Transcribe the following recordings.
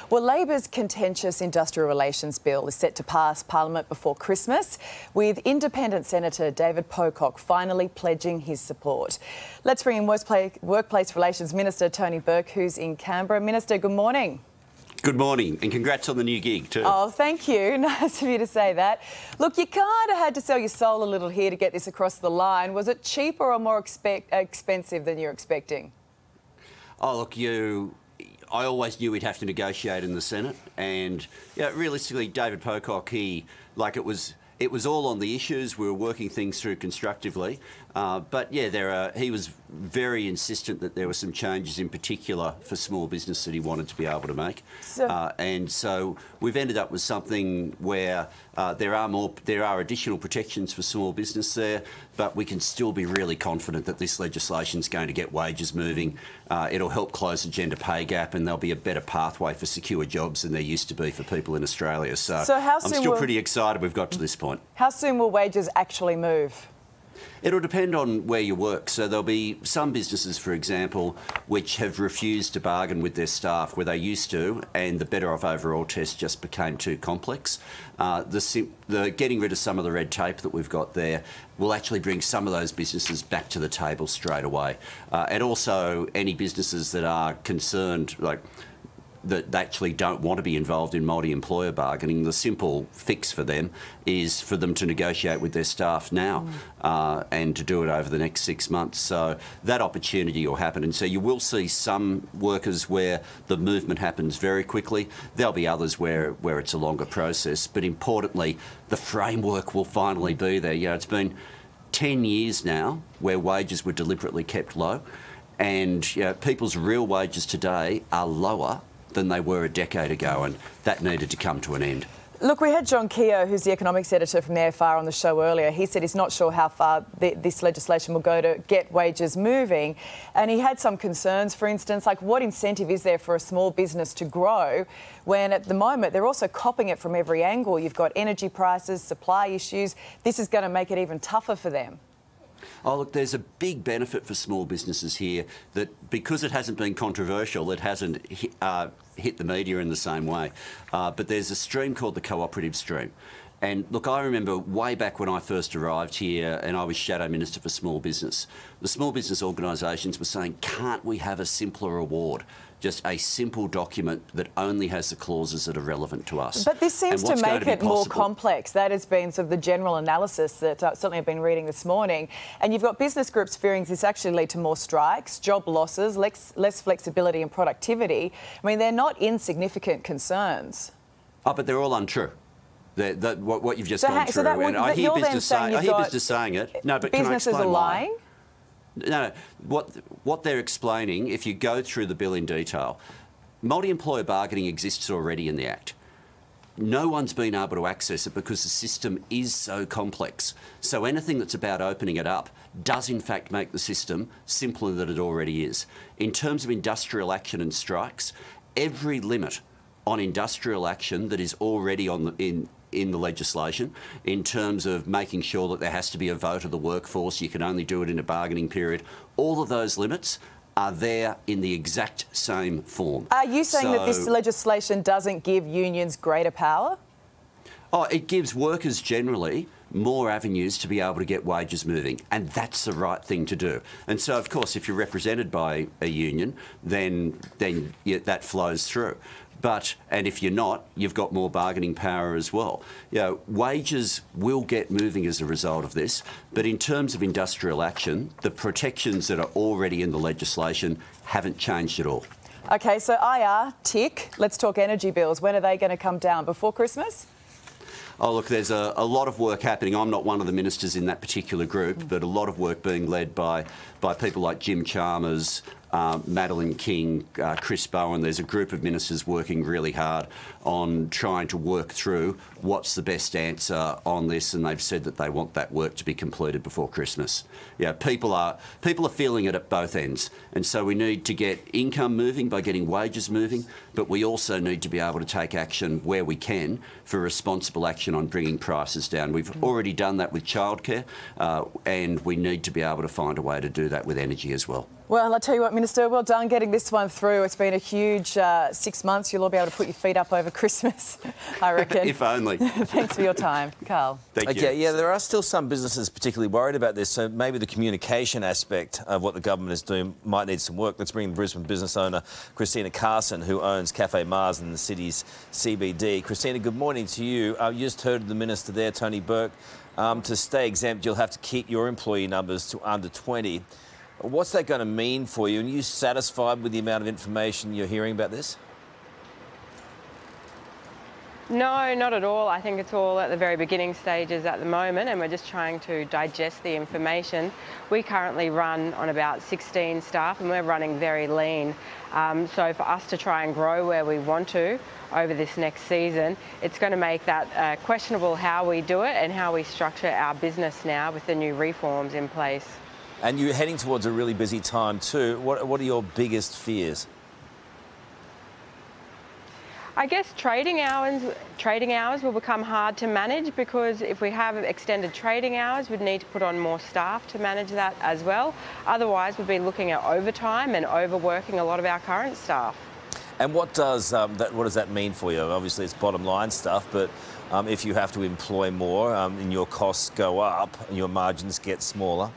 Well, Labor's contentious industrial relations bill is set to pass Parliament before Christmas, with independent Senator David Pocock finally pledging his support. Let's bring in Workplace Relations Minister Tony Burke, who's in Canberra. Minister, good morning. Good morning, and congrats on the new gig too. Oh, thank you. Nice of you to say that. Look, you kind of had to sell your soul a little here to get this across the line. Was it cheaper or more expensive than you're expecting? Oh, look, I always knew we'd have to negotiate in the Senate, and realistically, David Pocock, it was all on the issues. We were working things through constructively, but he was very insistent that there were some changes, in particular for small business, that he wanted to be able to make, and so we've ended up with something where there are additional protections for small business there, but we can still be really confident that this legislation is going to get wages moving. It'll help close the gender pay gap, and there'll be a better pathway for secure jobs than there used to be for people in Australia. So I'm still pretty excited we've got to this point. How soon will wages actually move? It'll depend on where you work. So there'll be some businesses, for example, which have refused to bargain with their staff where they used to, and the Better Off Overall test just became too complex. The getting rid of some of the red tape that we've got there will actually bring some of those businesses back to the table straight away. And also any businesses that are concerned, that actually don't want to be involved in multi-employer bargaining, the simple fix for them is for them to negotiate with their staff now and to do it over the next 6 months. So that opportunity will happen. And so you will see some workers where the movement happens very quickly. There'll be others where it's a longer process. But importantly, the framework will finally be there. It's been 10 years now where wages were deliberately kept low, and people's real wages today are lower than they were a decade ago, and that needed to come to an end. Look, we had John Keogh, who's the economics editor from the AFR, on the show earlier. He said he's not sure how far this legislation will go to get wages moving, and he had some concerns, for instance, like what incentive is there for a small business to grow when at the moment they're also copping it from every angle. You've got energy prices, supply issues. This is going to make it even tougher for them. Oh, look, there's a big benefit for small businesses here that because it hasn't been controversial, it hasn't hit the media in the same way. But there's a stream called the cooperative stream. And look, I remember way back when I first arrived here and I was Shadow Minister for Small Business, the small business organisations were saying, can't we have a simpler award? Just a simple document that only has the clauses that are relevant to us. But this seems to make it more complex. That has been sort of the general analysis that certainly I've been reading this morning. And you've got business groups fearing this actually lead to more strikes, job losses, less flexibility and productivity. I mean, they're not insignificant concerns. Oh, but they're all untrue. What you've just gone through. And I hear business saying it. No, but businesses are lying? No, what they're explaining, if you go through the bill in detail, multi-employer bargaining exists already in the Act. No one's been able to access it because the system is so complex. So anything that's about opening it up does in fact make the system simpler than it already is. In terms of industrial action and strikes, every limit on industrial action that is already in the legislation, in terms of making sure that there has to be a vote of the workforce, you can only do it in a bargaining period, all of those limits are there in the exact same form. Are you saying that this legislation doesn't give unions greater power? Oh, it gives workers generally more avenues to be able to get wages moving, and that's the right thing to do. And so, of course, if you're represented by a union, then that flows through. And if you're not, you've got more bargaining power as well. Wages will get moving as a result of this, but in terms of industrial action, the protections that are already in the legislation haven't changed at all. OK, so IR, tick. Let's talk energy bills. When are they going to come down? Before Christmas? Oh, look, there's a lot of work happening. I'm not one of the ministers in that particular group, but a lot of work being led by people like Jim Chalmers, Madeleine King, Chris Bowen. There's a group of ministers working really hard on trying to work through what's the best answer on this, and they've said that they want that work to be completed before Christmas. People are feeling it at both ends, and so we need to get income moving by getting wages moving, but we also need to be able to take action where we can for responsible action on bringing prices down. We've already done that with childcare, and we need to be able to find a way to do that with energy as well. Well, I'll tell you what, Minister, well done getting this one through. It's been a huge 6 months. You'll all be able to put your feet up over Christmas, I reckon. If only. Thanks for your time, Carl. Thank you. Okay, yeah, there are still some businesses particularly worried about this, so maybe the communication aspect of what the government is doing might need some work. Let's bring Brisbane business owner Christina Carson, who owns Cafe Mars in the city's CBD. Christina, good morning to you. You just heard the Minister there, Tony Burke. To stay exempt, you'll have to keep your employee numbers to under 20. What's that going to mean for you? And are you satisfied with the amount of information you're hearing about this? No, not at all. I think it's all at the very beginning stages at the moment, and we're just trying to digest the information. We currently run on about 16 staff, and we're running very lean. So for us to try and grow where we want to over this next season, it's going to make that questionable how we do it and how we structure our business now with the new reforms in place. And you're heading towards a really busy time too. What are your biggest fears? I guess trading hours will become hard to manage, because if we have extended trading hours, we'd need to put on more staff to manage that as well. Otherwise, we'd be looking at overtime and overworking a lot of our current staff. And what does that mean for you? Obviously, it's bottom line stuff, but if you have to employ more and your costs go up and your margins get smaller.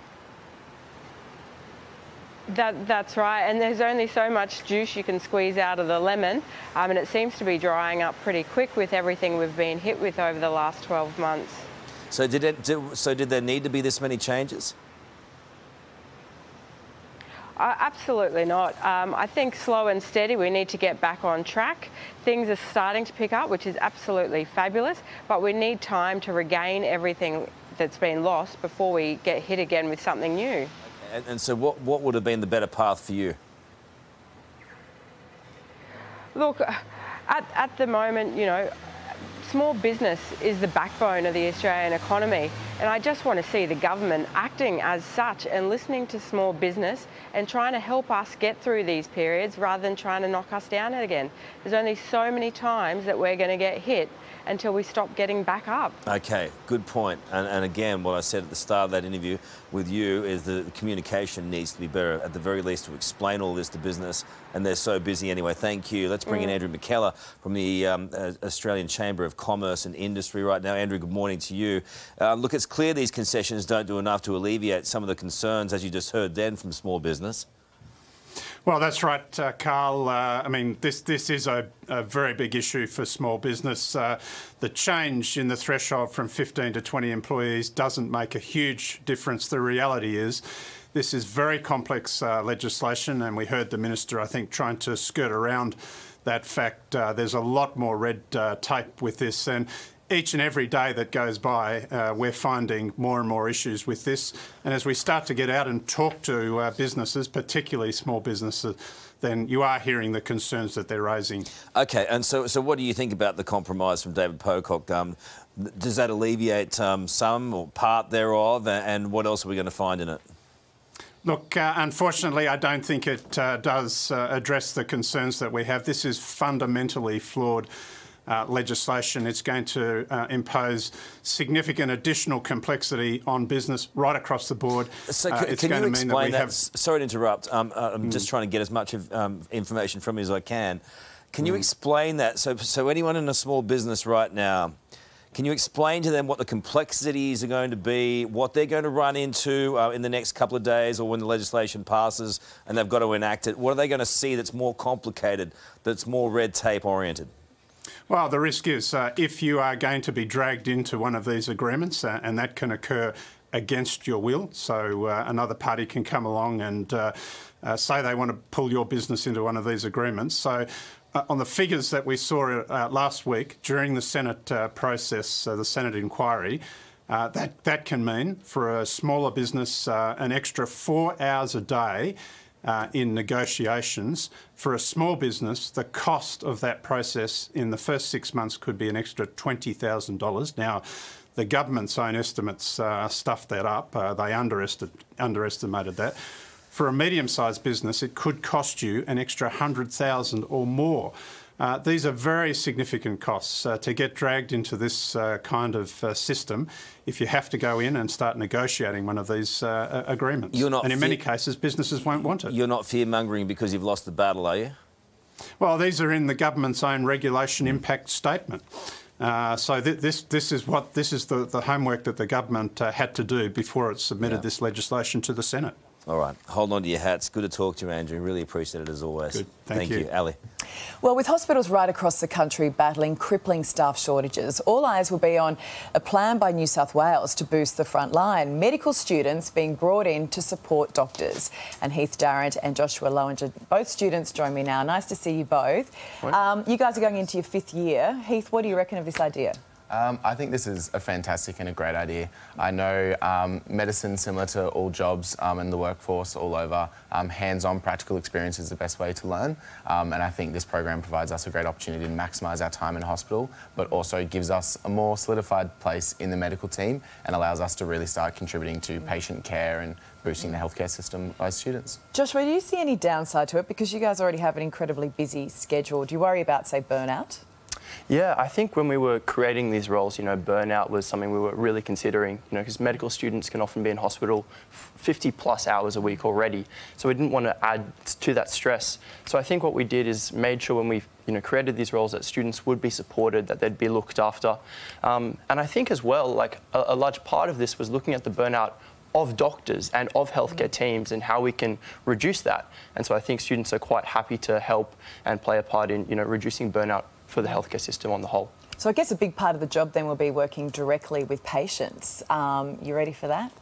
That's right, and there's only so much juice you can squeeze out of the lemon, and it seems to be drying up pretty quick with everything we've been hit with over the last 12 months. So did there need to be this many changes? Absolutely not. I think slow and steady, we need to get back on track. Things are starting to pick up, which is absolutely fabulous, but we need time to regain everything that's been lost before we get hit again with something new. And so what would have been the better path for you? Look, at the moment, you know, small business is the backbone of the Australian economy, and I just want to see the government acting as such and listening to small business and trying to help us get through these periods rather than trying to knock us down again. There's only so many times that we're going to get hit until we stop getting back up. Okay, good point. And again, what I said at the start of that interview with you is that the communication needs to be better, at the very least, to explain all this to business, and they're so busy anyway. Thank you. Let's bring in Andrew McKellar from the Australian Chamber of Commerce and Industry right now. Andrew, good morning to you. Look, it's clear these concessions don't do enough to alleviate some of the concerns, as you just heard then, from small business. Well, that's right, Carl. I mean, this is a very big issue for small business. The change in the threshold from 15 to 20 employees doesn't make a huge difference. The reality is this is very complex legislation, and we heard the Minister, I think, trying to skirt around that fact. There's a lot more red tape with this, and each and every day that goes by, we're finding more and more issues with this. And as we start to get out and talk to businesses, particularly small businesses, then you are hearing the concerns that they're raising. OK, and so what do you think about the compromise from David Pocock? Does that alleviate some or part thereof? And what else are we going to find in it? Look, unfortunately, I don't think it does address the concerns that we have. This is fundamentally flawed legislation. It's going to impose significant additional complexity on business right across the board. So can you explain that? Sorry to interrupt. I'm just trying to get as much information from you as I can. Can you explain that? So anyone in a small business right now, can you explain to them what the complexities are going to be, what they're going to run into in the next couple of days or when the legislation passes and they've got to enact it? What are they going to see that's more complicated, that's more red tape oriented? Well, the risk is if you are going to be dragged into one of these agreements, and that can occur against your will, so another party can come along and say they want to pull your business into one of these agreements. So on the figures that we saw last week during the Senate process, the Senate inquiry, that can mean for a smaller business an extra 4 hours a day in negotiations. For a small business, the cost of that process in the first 6 months could be an extra $20,000. Now, the government's own estimates stuffed that up. They underestimated that. For a medium-sized business, it could cost you an extra $100,000 or more. These are very significant costs to get dragged into this kind of system if you have to go in and start negotiating one of these agreements. And in many cases, businesses won't want it. You're not fear-mongering because you've lost the battle, are you? Well, these are in the government's own regulation impact statement. So this is the homework that the government had to do before it submitted this legislation to the Senate. All right. Hold on to your hats. Good to talk to you, Andrew. Really appreciate it as always. Good. Thank you. Ali. Well, with hospitals right across the country battling crippling staff shortages, all eyes will be on a plan by New South Wales to boost the front line. Medical students being brought in to support doctors. And Heath Darrant and Joshua Lowinger, both students, join me now. Nice to see you both. You guys are going into your 5th year. Heath, what do you reckon of this idea? I think this is a fantastic and a great idea. I know medicine, similar to all jobs in the workforce all over, hands-on practical experience is the best way to learn. And I think this program provides us a great opportunity to maximise our time in hospital, but also gives us a more solidified place in the medical team and allows us to really start contributing to patient care and boosting the healthcare system by students. Joshua, do you see any downside to it? Because you guys already have an incredibly busy schedule. Do you worry about, say, burnout? Yeah, I think when we were creating these roles, burnout was something we were really considering, because medical students can often be in hospital 50 plus hours a week already. So we didn't want to add to that stress. So I think what we did is made sure when we created these roles that students would be supported, that they'd be looked after. And I think as well, a large part of this was looking at the burnout of doctors and of healthcare teams and how we can reduce that. And so I think students are quite happy to help and play a part in, reducing burnout for the healthcare system on the whole. So I guess a big part of the job then will be working directly with patients. You ready for that?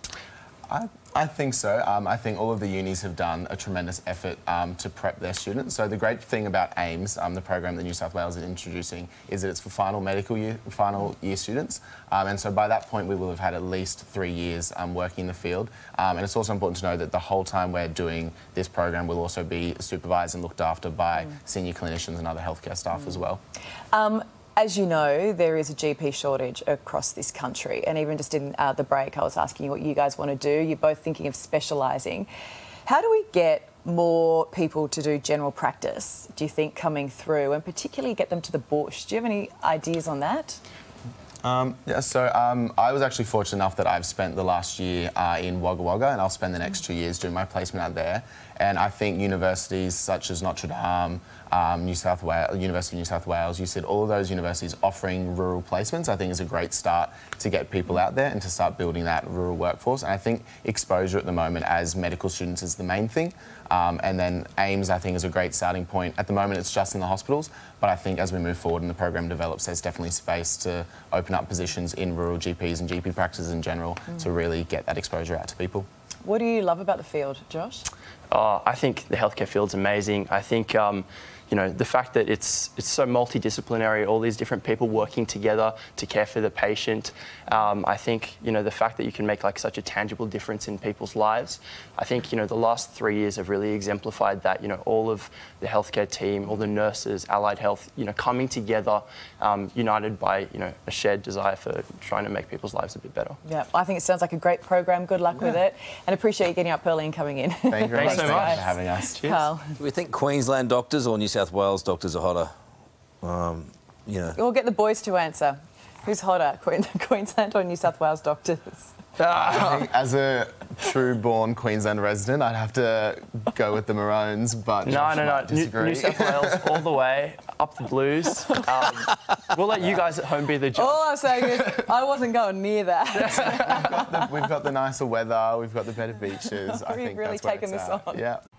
I think so. I think all of the unis have done a tremendous effort to prep their students. So the great thing about AIMS, the program that New South Wales is introducing, is that it's for final year students. And so by that point, we will have had at least 3 years working in the field. And it's also important to know that the whole time we're doing this program will also be supervised and looked after by senior clinicians and other healthcare staff as well. As you know, there is a GP shortage across this country, and even just in the break, I was asking you what you guys want to do. You're both thinking of specialising. How do we get more people to do general practice, do you think, coming through, and particularly get them to the bush? Do you have any ideas on that? I was actually fortunate enough that I've spent the last year in Wagga Wagga, and I'll spend the next 2 years doing my placement out there. And I think universities such as Notre Dame, University of New South Wales, UCID, all of those universities offering rural placements, I think is a great start to get people out there and to start building that rural workforce. And I think exposure at the moment as medical students is the main thing. And then AIMS, I think, is a great starting point. At the moment, it's just in the hospitals, but I think as we move forward and the program develops, there's definitely space to open up positions in rural GPs and GP practices in general to really get that exposure out to people. What do you love about the field, Josh? I think the healthcare field's amazing. I think the fact that it's so multidisciplinary, all these different people working together to care for the patient. I think, the fact that you can make such a tangible difference in people's lives. I think, the last 3 years have really exemplified that, all of the healthcare team, all the nurses, allied health, coming together, united by, a shared desire for trying to make people's lives a bit better. Yeah, I think it sounds like a great program. Good luck with it. And appreciate you getting up early and coming in. Thank you very much. Thanks so much for having us. Cheers. Carl. Do we think Queensland doctors or New South Wales doctors are hotter? We'll get the boys to answer. Who's hotter, Queensland or New South Wales doctors? I think as a true-born Queensland resident, I'd have to go with the Maroons, but No. disagree. New South Wales all the way, up the Blues. We'll let you guys at home be the judge. All I'm saying is I wasn't going near that. We've got the nicer weather, we've got the better beaches. I think We've really that's where taken it's this at. on. Yeah.